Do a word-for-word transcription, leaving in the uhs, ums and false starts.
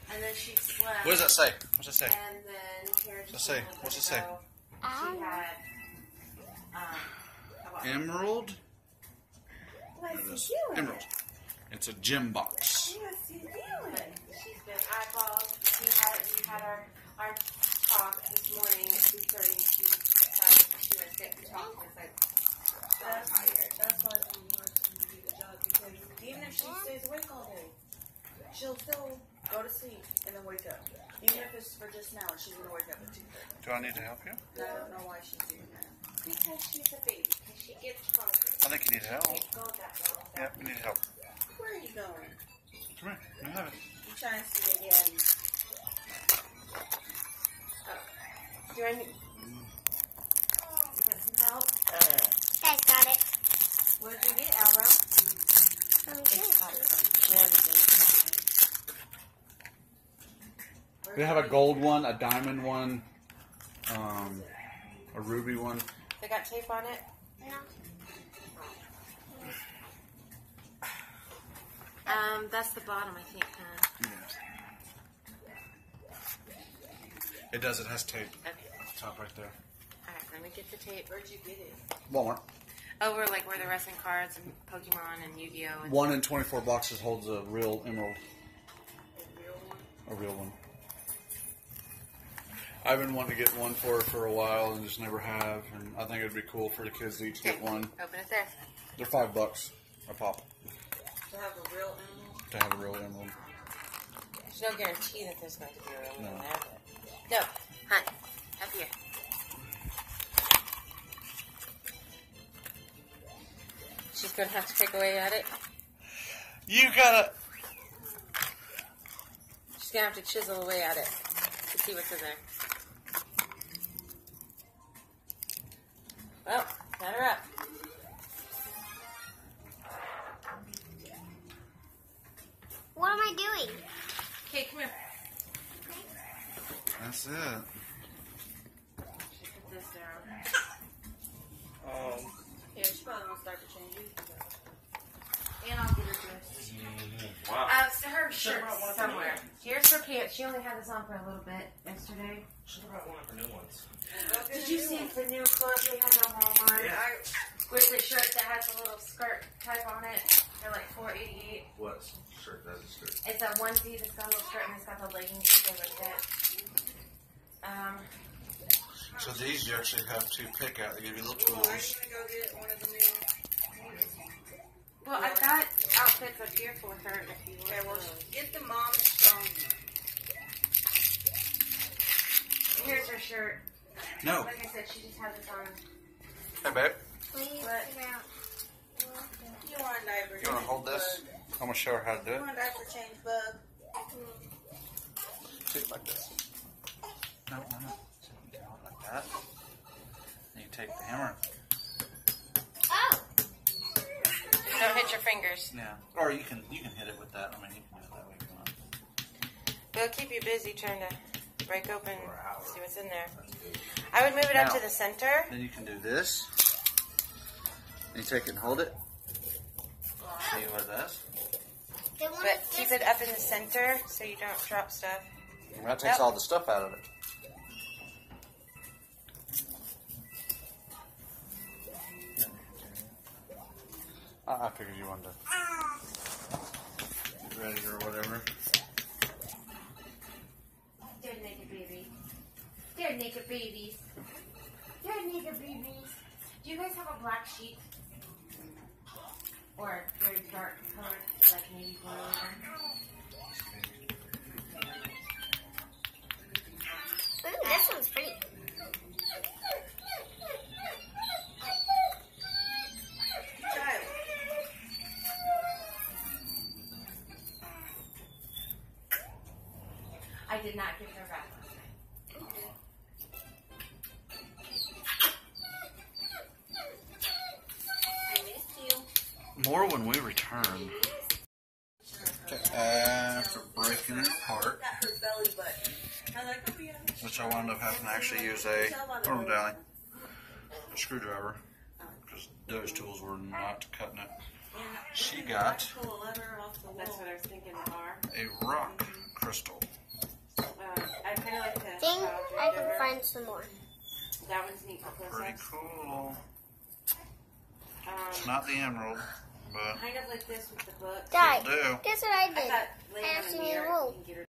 And then she slept. What does that say? What's it say? And then here's What's it say? What's it say? She had um, Emerald. What's she doing? Emerald. It's a gem box. What's she doing? She's been eyeballed. We had we had our our talk this morning at two thirty. She decided she was sick and talking. It's like that's tired. That's why it's really hard to do the job because even if she stays awake all day, she'll still go to sleep and then wake up. Even if it's for just now, she's gonna wake up at two thirty. Do I need to help you? I don't know why she's doing that. Because she's a baby. Because she gets hungry. I think you need help. Can't go that long. Yep, we need help. Where are you going? Come here. Let me have it. I'm trying to see again. Oh. Do I need? You want some help? Guys got it. What did you get, Alba? It's got it. We have a gold one, a diamond one, um, a ruby one. They got tape on it? No. Um, that's the bottom, I think, huh? Yeah. It does. It has tape. Okay. Top right there. Alright, let me get the tape. Where'd you get it? Walmart. Over, like, where the wrestling cards and Pokemon and Yu-Gi-Oh! And One in twenty-four boxes holds a real emerald. a real one? A real one. I've been wanting to get one for her for a while and just never have. And I think it'd be cool for the kids to each get one. Open it there. They're five bucks a pop To have a real emerald? to have a real emerald. There's no guarantee that there's going to be a real one No. in there, but... No, honey, up here. She's going to have to pick away at it. You gotta. She's going to have to chisel away at it to see what's in there. Well, got her up. What am I doing? Okay, come here. That's it. She put this down. Um. Here, she probably won't start to change these. And I'll get her dressed. Wow. Uh, so her shirt somewhere. Here's her pants. She only had this on for a little bit yesterday. Should have brought one of her new ones. Did you see the new clothes they have on Walmart? Yeah. With the shirt that has a little skirt type on it. They're like four eighty-eight. What shirt does it shirt? It's a onesie that's got a little skirt and it's got the leggings that go like that. Um, So these you actually have to pick out. They give you little tools. well, I've got outfits up here for her if you want. Okay, well, get the mom strong. Here's her shirt. No. Like I said, she just has this on. Hey, babe. Please What? figure out. You want a diaper? You want to hold this? I'm going to show her how to do You it. want a diaper change, bub? Take it like this. No, no, no. So you can hold it like that. And you take the hammer. Oh! Don't hit your fingers. Yeah. Or you can you can hit it with that. I mean, you can do it that way if you want. It'll keep you busy trying to break open, see what's in there. I would move it up Now. to the center. Then you can do this. And you take it and hold it. See what it does? They want But this- keep it up in the center so you don't drop stuff. And that takes Yep. all the stuff out of it. I, I figured you wanted to get ready or whatever. They're naked baby. They're naked babies. They're naked babies. Do you guys have a black sheet? Or a very dark colored, like navy blue? Ooh, this one's pretty. I did not give her back last night. I missed you. More when we return. Okay, after breaking it apart, Got her belly button. I was like, oh yeah. which I wound up having to actually use a, put them down, a screwdriver, because those tools were not cutting it. She got That's what I was thinking they are. a rock crystal. find some more. That one's neat for Pretty close-ups. cool. It's Um, not the emerald, but kind of like this with the book. Dad, it'll do. guess what I I did? thought laying I on asked the you mirror, to roll. you can get her